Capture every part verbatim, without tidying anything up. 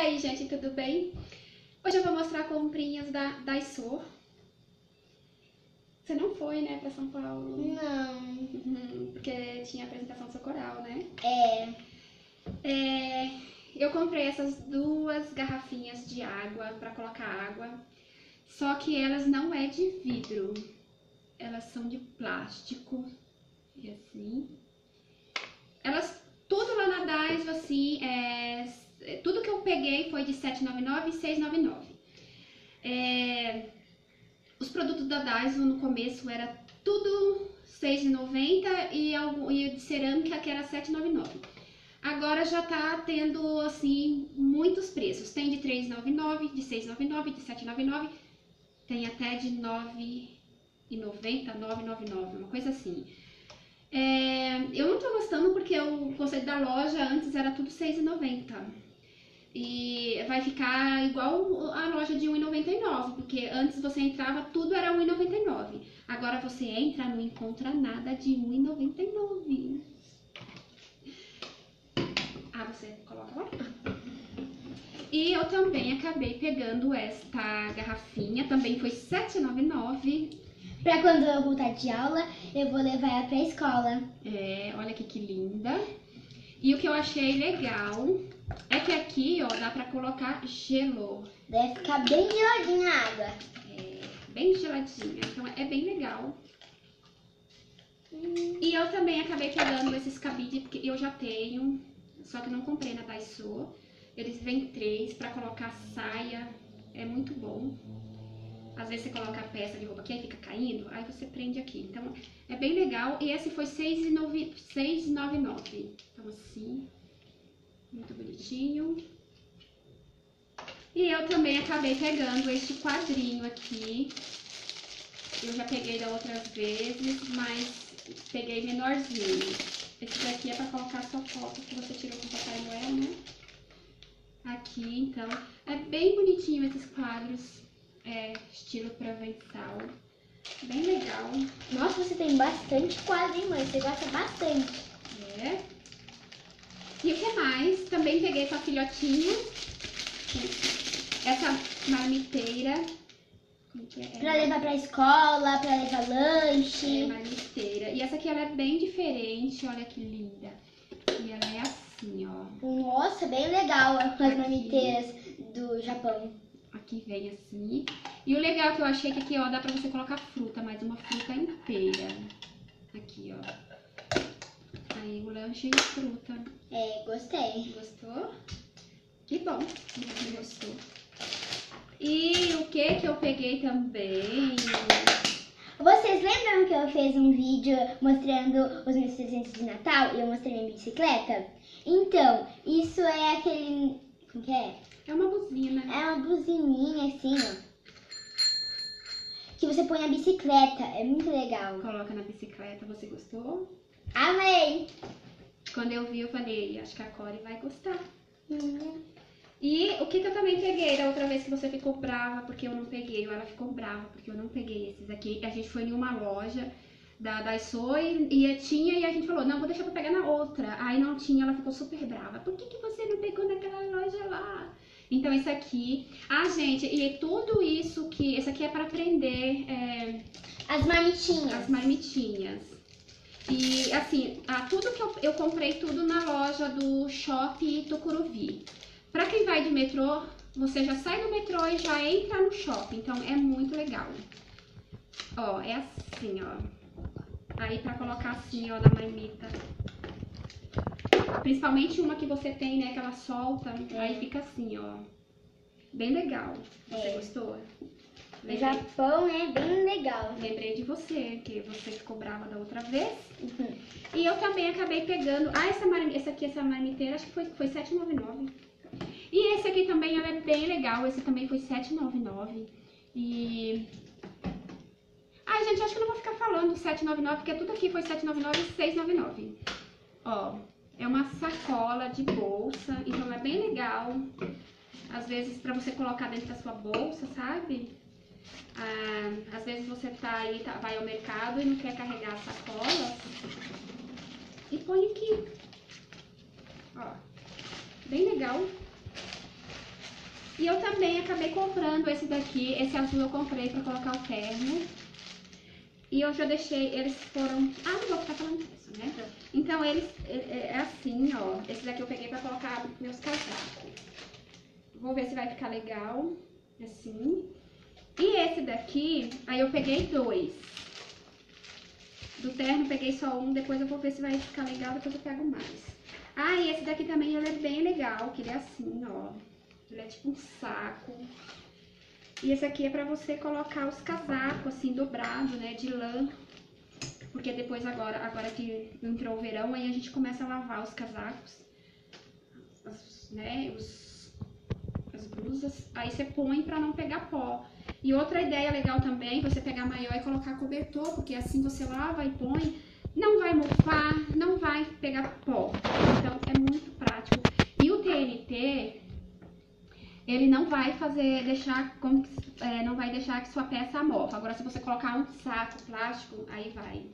aí, gente, tudo bem? Hoje eu vou mostrar comprinhas da Daiso. Você não foi, né, pra São Paulo? Não. Uhum, porque tinha apresentação do seu coral, né? É. É, eu comprei essas duas garrafinhas de água pra colocar água, só que elas não é de vidro, elas são de plástico, e assim. Elas, tudo lá na Daiso, assim, é, tudo que eu peguei foi de sete reais e noventa e nove centavos e seis reais e noventa e nove centavos. É, os produtos da Daiso no começo era tudo seis reais e noventa centavos e, algum, e de cerâmica que era sete reais e noventa e nove centavos. Agora já tá tendo, assim, muitos preços. Tem de três reais e noventa e nove centavos, de seis reais e noventa e nove centavos, de sete reais e noventa e nove centavos, tem até de nove reais e noventa centavos, nove reais e noventa e nove centavos, uma coisa assim. É, eu não tô gostando porque o conceito da loja antes era tudo seis reais e noventa centavos. E vai ficar igual a loja de um real e noventa e nove centavos, porque antes você entrava, tudo era um real e noventa e nove centavos. Agora você entra, não encontra nada de um real e noventa e nove centavos. Ah, você coloca lá? E eu também acabei pegando esta garrafinha, também foi sete reais e noventa e nove centavos. Pra quando eu voltar de aula, eu vou levar ela pra escola. É, olha aqui que linda. E o que eu achei legal é que aqui, ó, dá pra colocar gelo. Deve ficar bem geladinha a água. É, bem geladinha, então é bem legal. Hum. E eu também acabei pegando esses cabides, porque eu já tenho, só que não comprei na Daiso. Eles vêm três pra colocar saia, é muito bom. Às vezes você coloca a peça de roupa aqui, aí fica caindo, aí você prende aqui. Então é bem legal. E esse foi seis reais e noventa e nove centavos. Então assim, muito bonitinho. E eu também acabei pegando este quadrinho aqui. Eu já peguei da outras vezes, mas peguei menorzinho. Esse daqui é pra colocar sua foto que você tirou com o Papai Noel, né? Aqui, então, é bem bonitinho esses quadros. É, estilo provençal, bem legal. Nossa, você tem bastante quadro, hein, mãe? Você gosta bastante. É. E o que mais? Também peguei com a filhotinha essa marmiteira. Como que é? Pra levar pra escola, pra levar lanche. É, marmiteira. E essa aqui ela é bem diferente, olha que linda. E ela é assim, ó. Nossa, bem legal as marmiteiras do Japão. Aqui vem assim. E o legal que eu achei que aqui, ó, dá pra você colocar fruta, mas uma fruta inteira. Aqui, ó. Aí o lanche e fruta. É, gostei. Gostou? Que bom que você gostou. E o que que eu peguei também? Vocês lembram que eu fiz um vídeo mostrando os meus presentes de Natal e eu mostrei minha bicicleta? Então, isso é aquele... Como que é? É uma buzina. É uma buzininha assim, ó. Que você põe a bicicleta. É muito legal. Coloca na bicicleta. Você gostou? Amei! Quando eu vi, eu falei, acho que a Core vai gostar. Uhum. E o que que eu também peguei da outra vez que você ficou brava porque eu não peguei, ou ela ficou brava porque eu não peguei esses aqui. A gente foi em uma loja da Daiso e, e tinha, e a gente falou, não, vou deixar pra pegar na outra. Aí não tinha, ela ficou super brava. Por que que você não pegou naquela loja lá? Então esse aqui, ah gente, e tudo isso que, esse aqui é para prender é, as marmitinhas. As marmitinhas. E assim, ah, tudo que eu, eu comprei tudo na loja do Shopping Tucuruvi. Pra quem vai de metrô, você já sai do metrô e já entra no shopping, então é muito legal. Ó, é assim, ó. Aí pra colocar assim, ó, na marmita. Principalmente uma que você tem, né, que ela solta, é. Aí fica assim, ó. Bem legal. Você é. Gostou? O Japão é bem legal. Lembrei de você, que você ficou brava da outra vez. Uhum. E eu também acabei pegando... Ah, essa, marmi... essa aqui, essa marmiteira, acho que foi, foi sete reais e noventa e nove centavos. E esse aqui também, ela é bem legal. Esse também foi sete reais e noventa e nove centavos. E... Ai, gente, acho que eu não vou ficar falando sete reais e noventa e nove centavos, porque tudo aqui foi sete reais e noventa e nove centavos e seis reais e noventa e nove centavos. Ó, é uma sacola de bolsa, então é bem legal. Às vezes pra você colocar dentro da sua bolsa, sabe? Ah, às vezes você tá aí, tá, vai ao mercado e não quer carregar a sacola. E põe aqui. Ó, bem legal. E eu também acabei comprando esse daqui, esse azul eu comprei pra colocar o terno. E eu já deixei, eles foram... Ah, não vou ficar falando disso, né? Então, eles, é, é assim, ó. Esse daqui eu peguei pra colocar meus casacos. Vou ver se vai ficar legal, assim. E esse daqui, aí eu peguei dois. Do terno, peguei só um, depois eu vou ver se vai ficar legal, depois eu pego mais. Ah, e esse daqui também, ele é bem legal, que ele é assim, ó. Ele é tipo um saco. E esse aqui é pra você colocar os casacos, assim, dobrado, né, de lã. Porque depois, agora, agora que entrou o verão, aí a gente começa a lavar os casacos, as, né, os, as blusas. Aí você põe pra não pegar pó. E outra ideia legal também, você pegar maior e colocar cobertor, porque assim você lava e põe, não vai mofar, não vai pegar pó. Então, é muito prático. E o T N T... ele não vai fazer, deixar, como, é, não vai deixar que sua peça mofa. Agora, se você colocar um saco plástico, aí vai.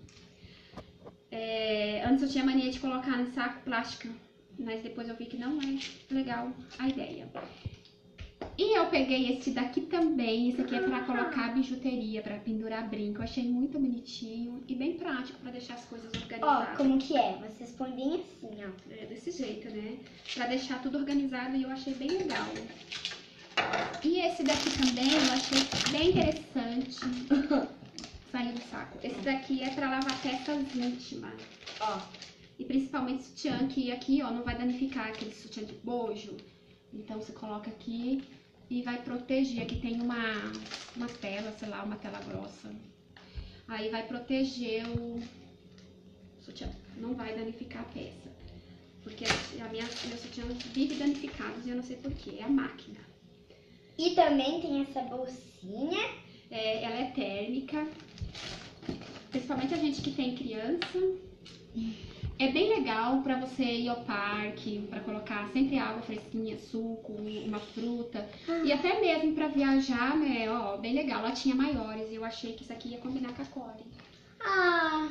É, antes eu tinha mania de colocar no saco plástico, mas depois eu vi que não é legal a ideia. E eu peguei esse daqui também, esse aqui é pra colocar bijuteria, pra pendurar brinco. Eu achei muito bonitinho e bem prático pra deixar as coisas organizadas. Ó, como que é? Vocês põem bem assim, ó. É desse jeito, né? Pra deixar tudo organizado e eu achei bem legal. E esse daqui também eu achei bem interessante. Saiu do saco. Esse daqui é pra lavar peças íntimas. Ó. E principalmente sutiã, que aqui, ó, não vai danificar aquele sutiã de bojo. Então você coloca aqui e vai proteger. Aqui tem uma, uma tela, sei lá, uma tela grossa. Aí vai proteger o sutiã. Não vai danificar a peça. Porque a minha, meu sutiã vive danificados e eu não sei porquê. É a máquina. E também tem essa bolsinha. É, ela é térmica. Principalmente a gente que tem criança. É bem legal pra você ir ao parque, pra colocar sempre água fresquinha, suco, uma fruta. Ah. E até mesmo pra viajar, né, ó, bem legal. Latinha maiores, e eu achei que isso aqui ia combinar com a Core. Ah!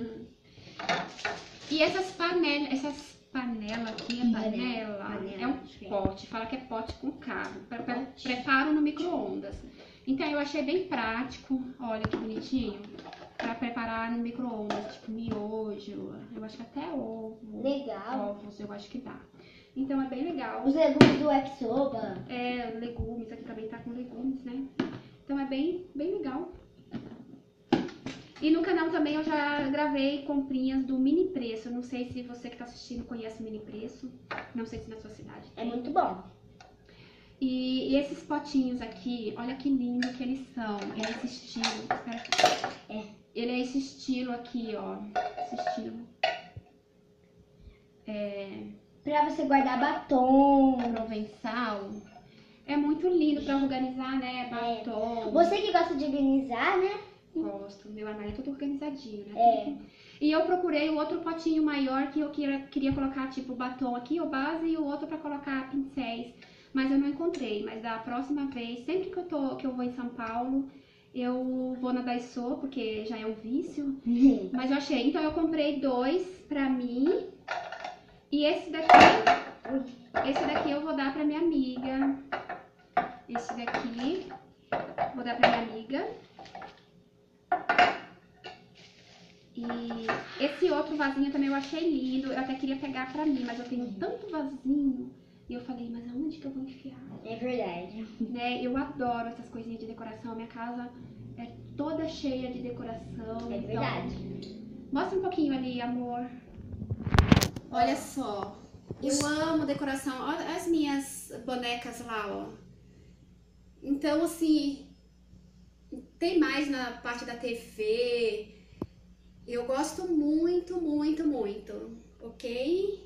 E essas panelas, essas panelas aqui, é panela, panela, é um pote, fala que é pote com cabo. Pre pre preparo no micro-ondas. Então eu achei bem prático, olha que bonitinho. Pra preparar no micro-ondas, tipo miojo, eu acho que até ovo. Legal. Ovos, eu acho que dá. Então é bem legal. Os legumes do yakisoba. É, legumes, aqui também tá com legumes, né? Então é bem, bem legal. E no canal também eu já gravei comprinhas do Mini Preço. Não sei se você que tá assistindo conhece o Mini Preço. Não sei se na sua cidade tem. É muito bom. E, e esses potinhos aqui, olha que lindo que eles são. É esse estilo. Espera. É. Ele é esse estilo aqui, ó. Esse estilo. É... Pra você guardar batom. Provençal. É muito lindo pra organizar, né? Batom. É. Você que gosta de organizar, né? Gosto. Meu armário é tudo organizadinho, né? É. E eu procurei o outro potinho maior que eu queria, queria colocar, tipo, batom aqui, o base, e o outro pra colocar pincéis. Mas eu não encontrei. Mas da próxima vez, sempre que eu, tô, que eu vou em São Paulo, eu vou na Daiso, porque já é um vício. Uhum. Mas eu achei. Então eu comprei dois pra mim. E esse daqui, esse daqui eu vou dar pra minha amiga. Esse daqui, vou dar pra minha amiga. E esse outro vasinho também eu achei lindo. Eu até queria pegar pra mim, mas eu tenho tanto vasinho. E eu falei, mas aonde que eu vou enfiar? É verdade. Né? Eu adoro essas coisinhas de decoração. Minha casa é toda cheia de decoração. É então... verdade. Mostra um pouquinho ali, amor. Olha só. Eu amo decoração. Olha as minhas bonecas lá, ó. Então, assim, tem mais na parte da T V. Eu gosto muito, muito, muito. Ok?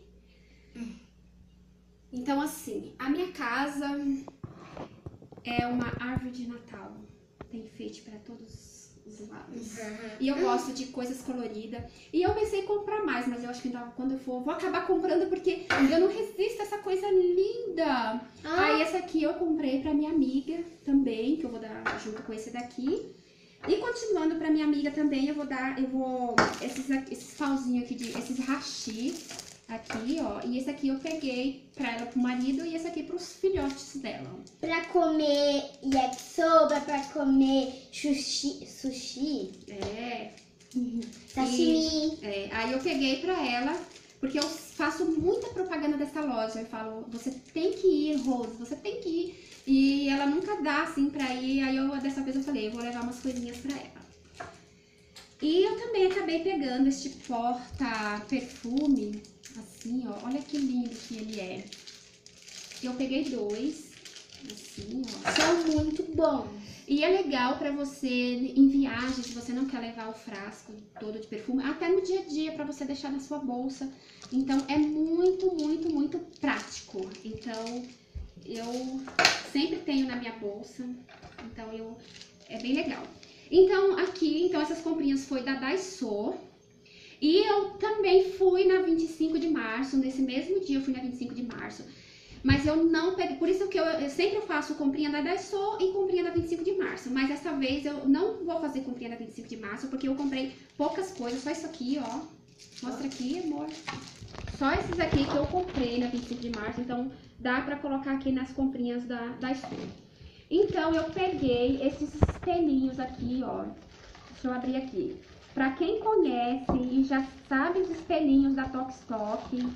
Então, assim, a minha casa é uma árvore de Natal. Tem enfeite para todos os lados. Uhum. E eu gosto de coisas coloridas. E eu pensei em comprar mais, mas eu acho que ainda, quando eu for, vou acabar comprando porque eu não resisto a essa coisa linda. Ah. Aí essa aqui eu comprei pra minha amiga também, que eu vou dar junto com esse daqui. E continuando pra minha amiga também, eu vou dar, eu vou, esses, esses pauzinhos aqui, de, esses hashi. Aqui, ó. E esse aqui eu peguei pra ela, pro marido, e esse aqui pros filhotes dela. Pra comer yakisoba, pra comer sushi. Sushi? É. Uhum. Sashimi. E, é, aí eu peguei pra ela, porque eu faço muita propaganda dessa loja. Eu falo, você tem que ir, Rose, você tem que ir. E ela nunca dá, assim, pra ir. Aí eu, dessa vez eu falei, eu vou levar umas coisinhas pra ela. E eu também acabei pegando este porta-perfume, assim, ó. Olha que lindo que ele é. Eu peguei dois, assim, ó. São muito bons. E é legal pra você, em viagem, se você não quer levar o frasco todo de perfume, até no dia a dia, pra você deixar na sua bolsa. Então, é muito, muito, muito prático. Então, eu sempre tenho na minha bolsa. Então, eu, é bem legal. Então, aqui, então essas comprinhas foi da Daiso. E eu também fui na vinte e cinco de março, nesse mesmo dia eu fui na vinte e cinco de março. Mas eu não peguei, por isso que eu, eu sempre faço comprinha da Daiso e comprinha da vinte e cinco de março. Mas dessa vez eu não vou fazer comprinha da vinte e cinco de março, porque eu comprei poucas coisas, só isso aqui, ó. Mostra aqui, amor. Só esses aqui que eu comprei na vinte e cinco de março, então dá pra colocar aqui nas comprinhas da Daiso. Então, eu peguei esses espelhinhos aqui, ó. Deixa eu abrir aqui. Pra quem conhece e já sabe os espelhinhos da Tok Stock.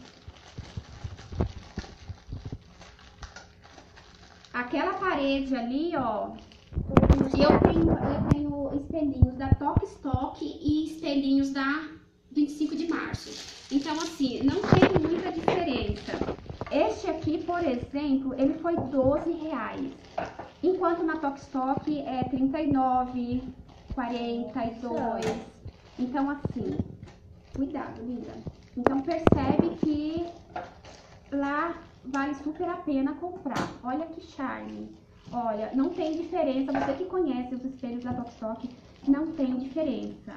Aquela parede ali, ó. Eu tenho, eu tenho espelhinhos da Tok Stock e espelhinhos da vinte e cinco de março. Então, assim, não tem muita diferença. Este aqui, por exemplo, ele foi doze reais. Enquanto na Tok Stock é trinta e nove, quarenta e dois. Então, assim, cuidado, linda. Então, percebe que lá vale super a pena comprar. Olha que charme. Olha, não tem diferença. Você que conhece os espelhos da Tok Stock, não tem diferença.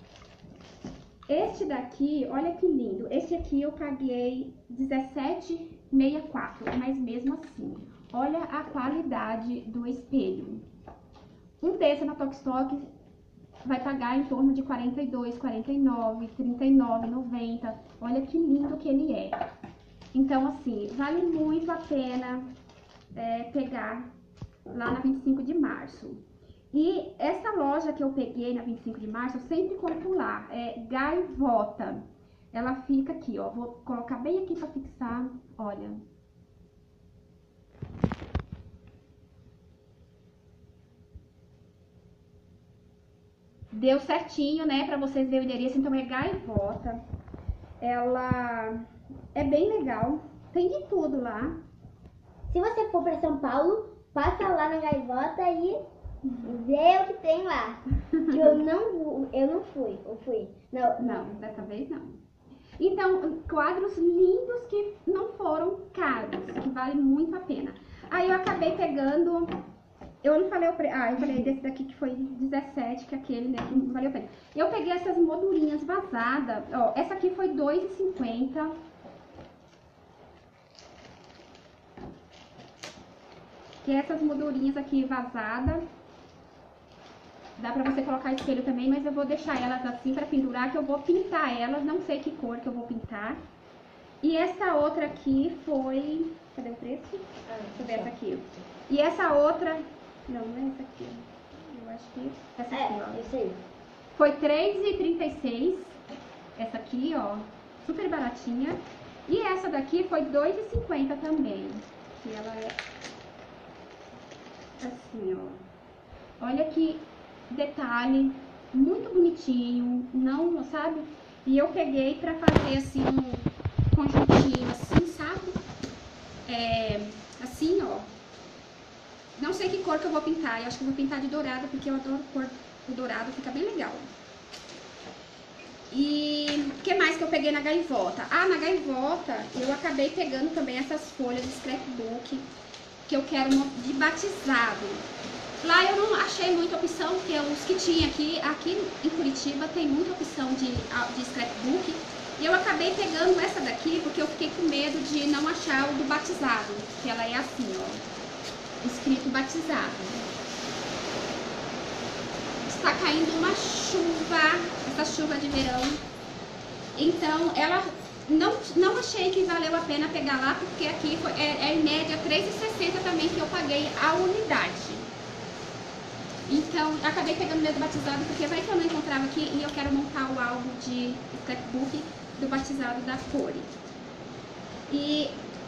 Este daqui, olha que lindo. Esse aqui eu paguei dezessete reais e sessenta e quatro centavos, mas mesmo assim, olha a qualidade do espelho. Um desse na Tok Stock vai pagar em torno de quarenta e dois, quarenta e nove, trinta e nove, noventa. Olha que lindo que ele é. Então, assim, vale muito a pena é, pegar lá na vinte e cinco de março. E essa loja que eu peguei na vinte e cinco de março, eu sempre compro lá, é Gaivota. Ela fica aqui, ó, vou colocar bem aqui pra fixar, olha. Deu certinho, né, pra vocês verem o endereço, então é Gaivota. Ela é bem legal, tem de tudo lá. Se você for pra São Paulo, passa lá na Gaivota e vê o que tem lá. Eu não, eu não fui, eu fui. Não, não, dessa vez não. Então, quadros lindos que não foram caros, que vale muito a pena. Aí eu acabei pegando, eu não falei o preço, ah, eu falei desse daqui que foi dezessete, que é aquele, né, que não valeu a pena. Eu peguei essas moldurinhas vazadas, ó, essa aqui foi dois reais e cinquenta centavos. Que é essas moldurinhas aqui vazadas. Dá pra você colocar espelho também, mas eu vou deixar elas assim pra pendurar, que eu vou pintar elas, não sei que cor que eu vou pintar. E essa outra aqui foi... Cadê o preço? Ah, deixa eu ver essa aqui. E essa outra... Não, não é essa aqui. Eu acho que... Essa aqui, ó. É, isso aí. Foi três reais e trinta e seis centavos. Essa aqui, ó. Super baratinha. E essa daqui foi dois reais e cinquenta centavos também. Que ela é... Assim, ó. Olha que... detalhe, muito bonitinho, não, sabe? E eu peguei pra fazer assim um conjuntinho assim, sabe? É, assim, ó. Não sei que cor que eu vou pintar, eu acho que eu vou pintar de dourado, porque eu adoro cor do dourado, fica bem legal. E o que mais que eu peguei na Gaivota? Ah, na Gaivota eu acabei pegando também essas folhas de scrapbook que eu quero de batizado. Lá eu não achei muita opção, porque os que tinha aqui, aqui em Curitiba tem muita opção de, de scrapbook. E eu acabei pegando essa daqui, porque eu fiquei com medo de não achar o do batizado, que ela é assim, ó, escrito batizado. Está caindo uma chuva, essa chuva de verão. Então, ela não, não achei que valeu a pena pegar lá, porque aqui foi, é, é em média três reais e sessenta centavos também que eu paguei a unidade. Então, acabei pegando mesmo batizado, porque vai que eu não encontrava aqui e eu quero montar o álbum de scrapbook do batizado da Cori. E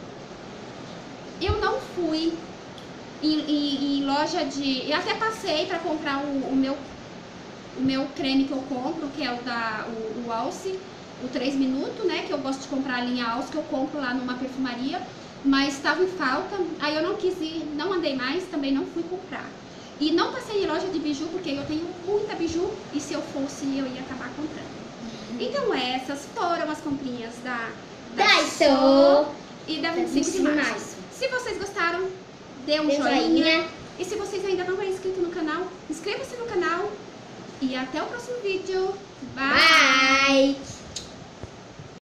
eu não fui em, em, em loja de... Eu até passei para comprar o, o, meu, o meu creme que eu compro, que é o da o, o Alce, o três minutos, né? Que eu gosto de comprar a linha Alce, que eu compro lá numa perfumaria, mas estava em falta, aí eu não quis ir, não andei mais, também não fui comprar. E não passei em loja de biju, porque eu tenho muita biju, e se eu fosse, eu ia acabar comprando. Uhum. Então essas foram as comprinhas da Daiso e da vinte e cinco de março. Se vocês gostaram, dê um Dê joinha. joinha. E se vocês ainda não é inscrito no canal, inscreva-se no canal. E até o próximo vídeo. Bye! Bye.